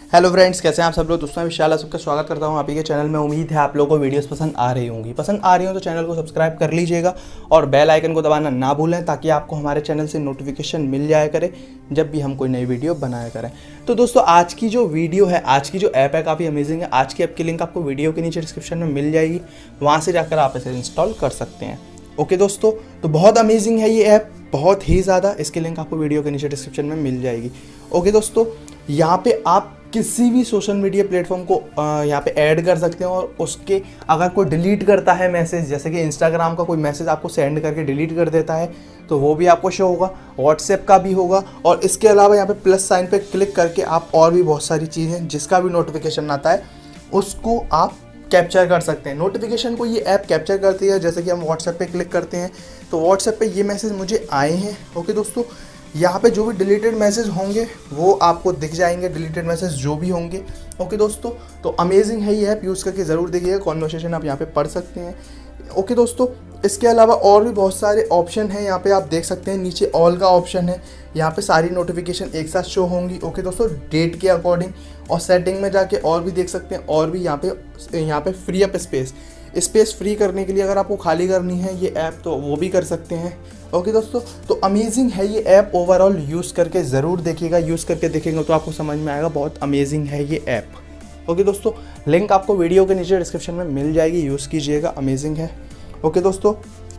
Hello friends, कैसे हैं आप सब लोग। दोस्तों मैं विशाल सबका स्वागत करता हूं आप ही के चैनल में। उम्मीद है आप लोगों को वीडियोस पसंद आ रही होंगी। पसंद आ रही हो तो चैनल को सब्सक्राइब कर लीजिएगा और बेल आइकन को दबाना ना भूलें ताकि आपको हमारे चैनल से नोटिफिकेशन मिल जाया करे जब भी हम कोई नई वीडियो बनाया करें। तो दोस्तों आज की जो वीडियो है, आज की जो ऐप है काफ़ी अमेजिंग है। आज की ऐप की लिंक आपको वीडियो के नीचे डिस्क्रिप्शन में मिल जाएगी, वहाँ से जाकर आप इसे इंस्टॉल कर सकते हैं। ओके दोस्तों, तो बहुत अमेजिंग है ये ऐप, बहुत ही ज़्यादा। इसकी लिंक आपको वीडियो के नीचे डिस्क्रिप्शन में मिल जाएगी। ओके दोस्तों, यहाँ पे आप किसी भी सोशल मीडिया प्लेटफॉर्म को यहाँ पे ऐड कर सकते हैं और उसके अगर कोई डिलीट करता है मैसेज, जैसे कि इंस्टाग्राम का कोई मैसेज आपको सेंड करके डिलीट कर देता है तो वो भी आपको शो होगा, व्हाट्सएप का भी होगा। और इसके अलावा यहाँ पे प्लस साइन पे क्लिक करके आप और भी बहुत सारी चीज़ें, जिसका भी नोटिफिकेशन आता है उसको आप कैप्चर कर सकते हैं। नोटिफिकेशन को ये ऐप कैप्चर करती है। जैसे कि हम व्हाट्सएप पे क्लिक करते हैं तो व्हाट्सएप पे ये मैसेज मुझे आए हैं। ओके दोस्तों, यहाँ पे जो भी डिलीटेड मैसेज होंगे वो आपको दिख जाएंगे, डिलीटेड मैसेज जो भी होंगे। ओके दोस्तों, तो अमेजिंग है ये ऐप, यूज़ करके ज़रूर देखिएगा। कॉन्वर्सेशन आप यहाँ पे पढ़ सकते हैं। ओके दोस्तों, इसके अलावा और भी बहुत सारे ऑप्शन हैं। यहाँ पे आप देख सकते हैं नीचे ऑल का ऑप्शन है, यहाँ पे सारी नोटिफिकेशन एक साथ शो होंगी। ओके दोस्तों, डेट के अकॉर्डिंग। और सेटिंग में जाके और भी देख सकते हैं। और भी यहाँ पे फ्री अप स्पेस फ्री करने के लिए अगर आपको खाली करनी है ये ऐप तो वो भी कर सकते हैं। ओके दोस्तों, तो अमेजिंग है ये ऐप। ओवरऑल यूज़ करके ज़रूर देखिएगा, यूज़ करके देखेंगे तो आपको समझ में आएगा बहुत अमेजिंग है ये ऐप। ओके दोस्तों, लिंक आपको वीडियो के नीचे डिस्क्रिप्शन में मिल जाएगी, यूज़ कीजिएगा, अमेजिंग है। ओके दोस्तों,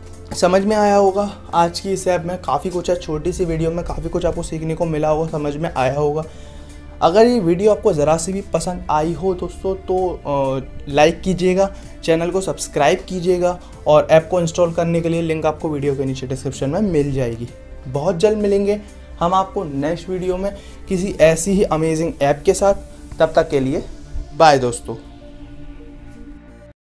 समझ में आया होगा आज की इस ऐप में काफ़ी कुछ है। छोटी सी वीडियो में काफ़ी कुछ आपको सीखने को मिला होगा, समझ में आया होगा। अगर ये वीडियो आपको ज़रा सी भी पसंद आई हो दोस्तों तो लाइक कीजिएगा, चैनल को सब्सक्राइब कीजिएगा और ऐप को इंस्टॉल करने के लिए लिंक आपको वीडियो के नीचे डिस्क्रिप्शन में मिल जाएगी। बहुत जल्द मिलेंगे हम आपको नेक्स्ट वीडियो में किसी ऐसी ही अमेजिंग ऐप के साथ। तब तक के लिए बाय दोस्तों।